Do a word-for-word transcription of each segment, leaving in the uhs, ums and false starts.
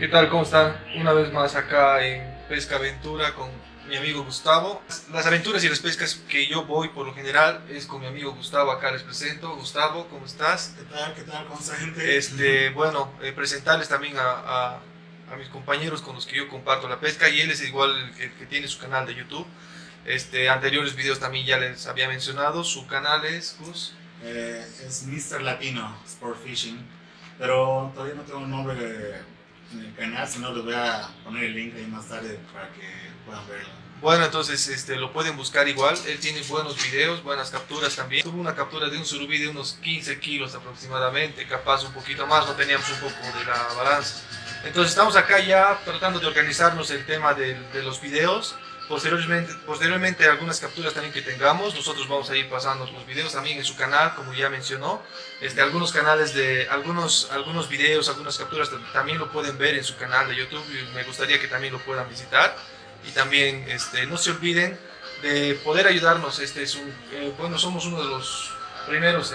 ¿Qué tal? ¿Cómo están? Una vez más acá en Pesca Aventura con mi amigo Gustavo. Las aventuras y las pescas que yo voy por lo general es con mi amigo Gustavo. Acá les presento. Gustavo, ¿cómo estás? ¿Qué tal? ¿Qué tal? ¿Cómo está, gente? Este, bueno, eh, presentarles también a, a, a mis compañeros con los que yo comparto la pesca, y él es igual el que, que tiene su canal de YouTube. Este, anteriores videos también ya les había mencionado. Su canal es, Gus. Eh, es mister Latino Sport Fishing, pero todavía no tengo un nombre de, en el canal, sino les voy a poner el link ahí más tarde para que puedan verlo. Bueno, entonces este, lo pueden buscar igual. Él tiene buenos videos, buenas capturas también. Tuvo una captura de un surubí de unos quince kilos aproximadamente, capaz un poquito más, no teníamos un poco de la balanza. Entonces estamos acá ya tratando de organizarnos el tema de, de los videos. Posteriormente, posteriormente algunas capturas también que tengamos, nosotros vamos a ir pasando los videos también en su canal, como ya mencionó. Este, algunos canales de, algunos, algunos videos, algunas capturas también lo pueden ver en su canal de YouTube, y me gustaría que también lo puedan visitar. Y también este, no se olviden de poder ayudarnos. Este es un, eh, bueno, somos uno de los primeros en,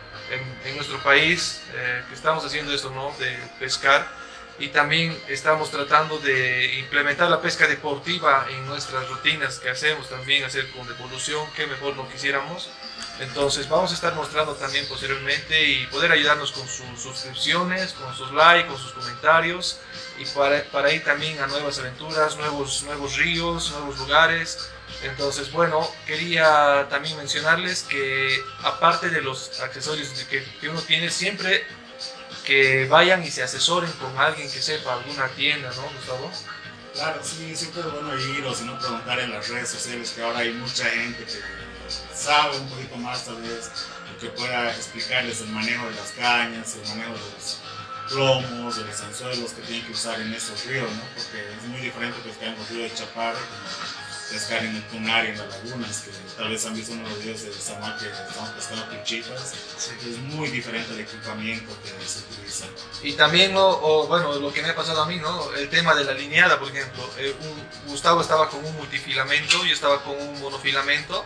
en, en nuestro país eh, que estamos haciendo esto, ¿no? De pescar. Y también estamos tratando de implementar la pesca deportiva en nuestras rutinas que hacemos, también hacer con devolución, que mejor no quisiéramos. Entonces vamos a estar mostrando también posteriormente y poder ayudarnos con sus suscripciones, con sus likes, con sus comentarios, y para, para ir también a nuevas aventuras, nuevos, nuevos ríos, nuevos lugares. Entonces, bueno, quería también mencionarles que aparte de los accesorios que, que uno tiene, siempre que vayan y se asesoren con alguien que sepa, alguna tienda, ¿no, Gustavo? Claro, sí, siempre es bueno ir o si no preguntar en las redes sociales, que ahora hay mucha gente que sabe un poquito más tal vez, que pueda explicarles el manejo de las cañas, el manejo de los plomos, de los anzuelos que tienen que usar en estos ríos, ¿no? Porque es muy diferente pescar en los ríos de Chaparro, pescar en el Tunar y en las lagunas, que tal vez han visto uno de los videos de Samar que estamos pescando pinchitas. Sí. Es muy diferente el equipamiento que se utiliza. Y también, o, o, bueno, lo que me ha pasado a mí, ¿no? El tema de la lineada, por ejemplo. Eh, un, Gustavo estaba con un multifilamento, yo estaba con un monofilamento,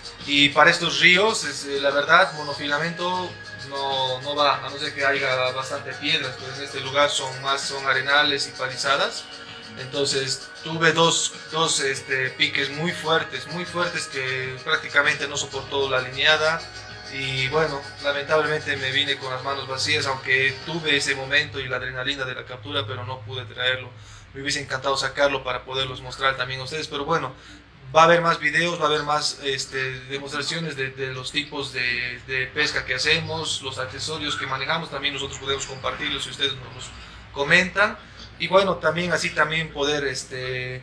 y para estos ríos, es, eh, la verdad, monofilamento no, no va, a no ser que haya bastante piedras, pues en este lugar son más son arenales y palizadas. Entonces tuve dos, dos este, piques muy fuertes, muy fuertes que prácticamente no soportó la lineada, y bueno, lamentablemente me vine con las manos vacías, aunque tuve ese momento y la adrenalina de la captura, pero no pude traerlo. Me hubiese encantado sacarlo para poderlos mostrar también a ustedes, pero bueno, va a haber más videos, va a haber más este, demostraciones de, de los tipos de, de pesca que hacemos, los accesorios que manejamos, también nosotros podemos compartirlos si ustedes nos los comentan. Y bueno, también así también poder este,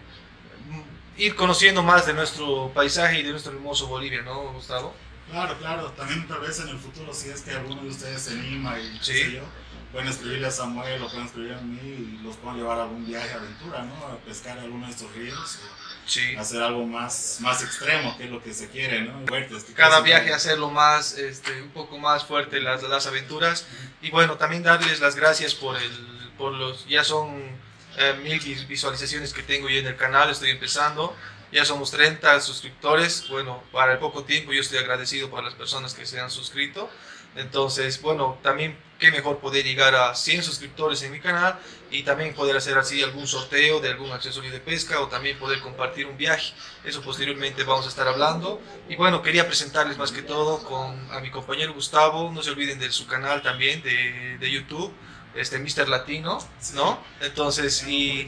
ir conociendo más de nuestro paisaje y de nuestro hermoso Bolivia, ¿no, Gustavo? Claro, claro. También tal vez en el futuro, si es que alguno de ustedes se anima y sí, qué sé yo, pueden escribirle a Samuel o pueden escribir a mí y los pueden llevar a algún viaje de aventura, ¿no? A pescar alguno de estos ríos. Sí. Hacer algo más, más extremo, que es lo que se quiere, ¿no? Fuertes, que cada viaje que... hacerlo más, este, un poco más fuerte las, las aventuras. Uh-huh. Y bueno, también darles las gracias por el por los, ya son eh, mil visualizaciones que tengo yo en el canal, estoy empezando, ya somos treinta suscriptores. Bueno, para el poco tiempo yo estoy agradecido por las personas que se han suscrito. Entonces, bueno, también qué mejor poder llegar a cien suscriptores en mi canal y también poder hacer así algún sorteo de algún accesorio de pesca, o también poder compartir un viaje. Eso posteriormente vamos a estar hablando. Y bueno, quería presentarles más que todo con, a mi compañero Gustavo. No se olviden de su canal también de, de YouTube, este mister Latino, ¿no? Entonces, y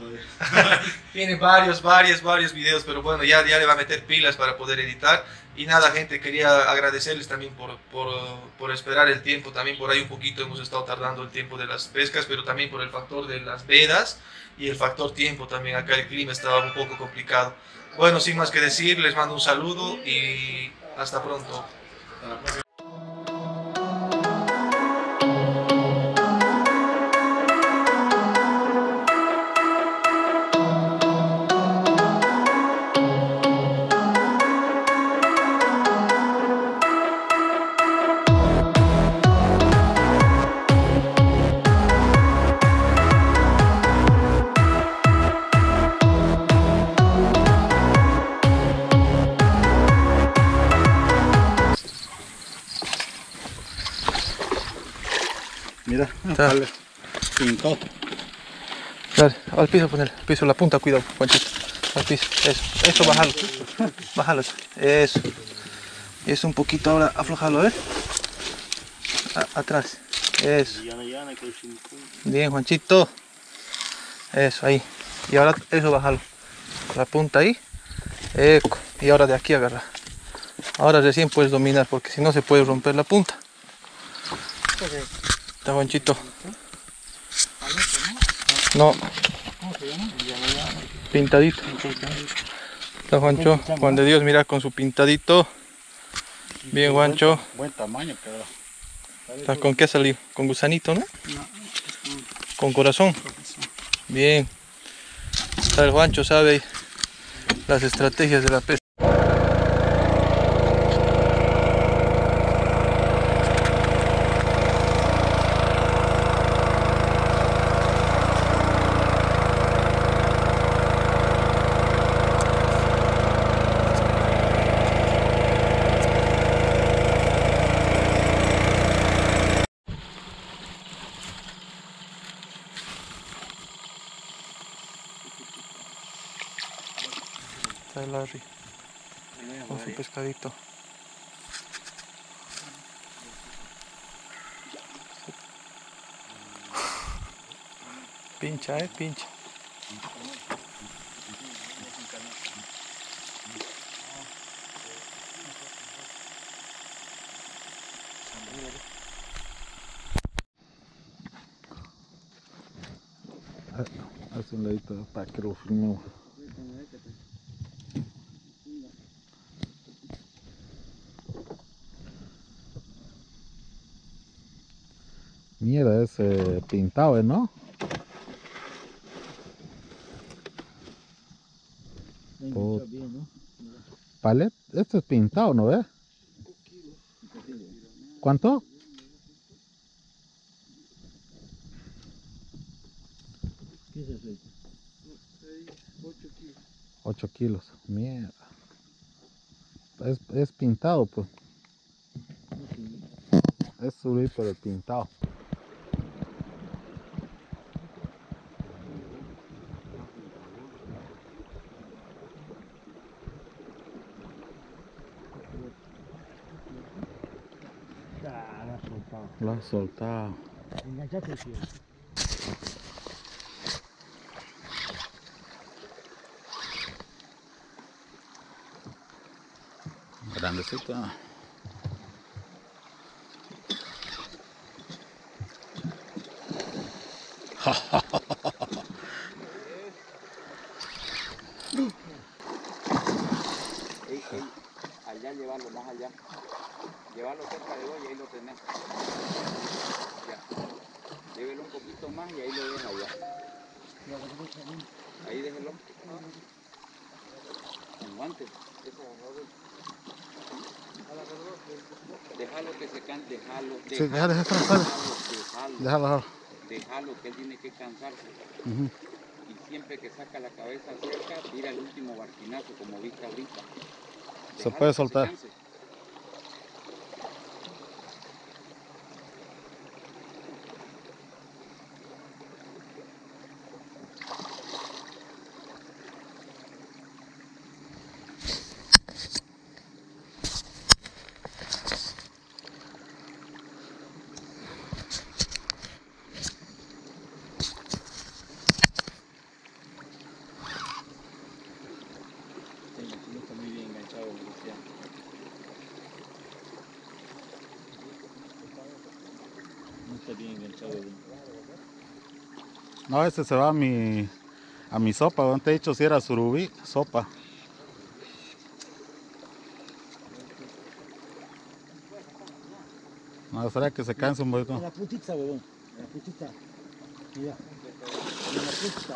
tiene varios, varios, varios videos, pero bueno, ya, ya le va a meter pilas para poder editar. Y nada, gente, quería agradecerles también por, por, por esperar el tiempo. También por ahí un poquito hemos estado tardando el tiempo de las pescas, pero también por el factor de las vedas y el factor tiempo también. Acá el clima estaba un poco complicado. Bueno, sin más que decir, les mando un saludo y hasta pronto. Hasta la próxima. Mira, sale pintó. Dale, al piso poner, al piso, la punta, cuidado, Juanchito. Al piso, eso, eso, bájalo. Bájalo, eso. Y eso un poquito ahora, aflojalo, a ver. A, atrás, eso. Bien, Juanchito. Eso, ahí. Y ahora eso, bájalo. La punta ahí. Eco. Y ahora de aquí agarra. Ahora recién puedes dominar, porque si no se puede romper la punta. Está Juanchito. No. Pintadito. Está Juancho. Juan de Dios, mira con su pintadito. Bien, Juancho. Buen tamaño, pero. ¿Estás con qué salió? Con gusanito, ¿no? Con corazón. Bien. Está el Juancho, sabe las estrategias de la pesca. Está el Larry con su pescadito. Pincha, eh, pincha. Hace un ladito para que lo filmemos. Mira, es eh, pintado, ¿no? Por... Palet, este es pintado, ¿no ves? ¿Cuánto? ocho kilos, mierda. Es, es pintado, pues. Es subir, pero pintado. Lo has soltado. Enganchate, tío. Grandecito. Ey, ey, allá llevarlo, más allá. Llevarlo cerca de hoy y ahí lo tenés. Ya. Llévelo un poquito más y ahí lo deja allá. Ahí déjelo. Con guantes. Déjalo que se canse, déjalo. Sí, déjalo, déjalo, déjalo. Déjalo, Déjalo. déjalo, que él tiene que cansarse. Uh-huh. Y siempre que saca la cabeza cerca, tira el último barquinazo, como viste ahorita. Se Déjalo puede que soltar. canse. Bien enganchado. No, este se va a mi a mi sopa. ¿Dónde te he dicho si era surubí? Sopa. No, será que se cansa un poquito. En la puntita, huevón. En la puntita. Mira. En la puntita.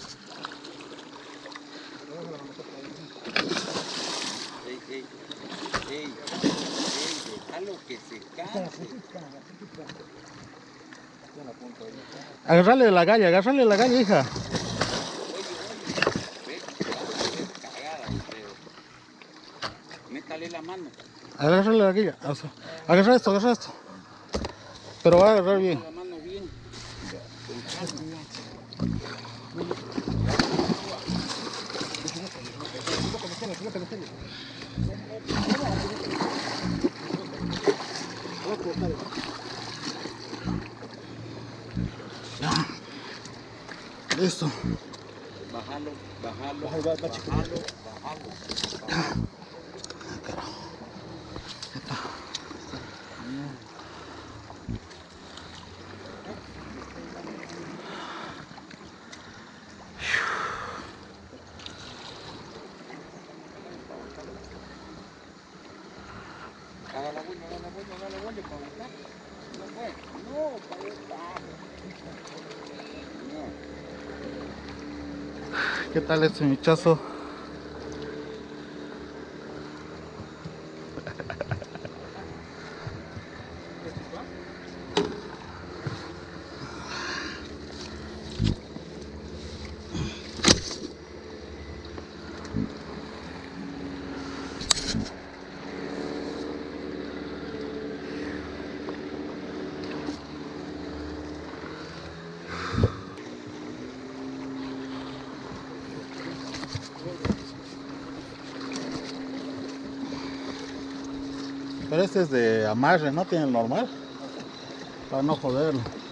Ey, ey, ey, ey, déjalo que se canse. Agarrarle la galla, agarrarle la galla, hija. Oye, oye, ve, cagada, métale la mano. Agarrarle la galla. O sea, agarra esto, agarra esto. Pero va a agarrar bien. La mano bien. Listo. Bájalo, bájalo, Baja, va, va, chiquito. bájalo, bájalo. Haga la bulla, haga la bulla, haga la bulla para avanzar. No fue, no, para avanzar. ¿Qué tal este muchacho? Pero este es de amarre, ¿no? Tiene el normal. Para no joderlo.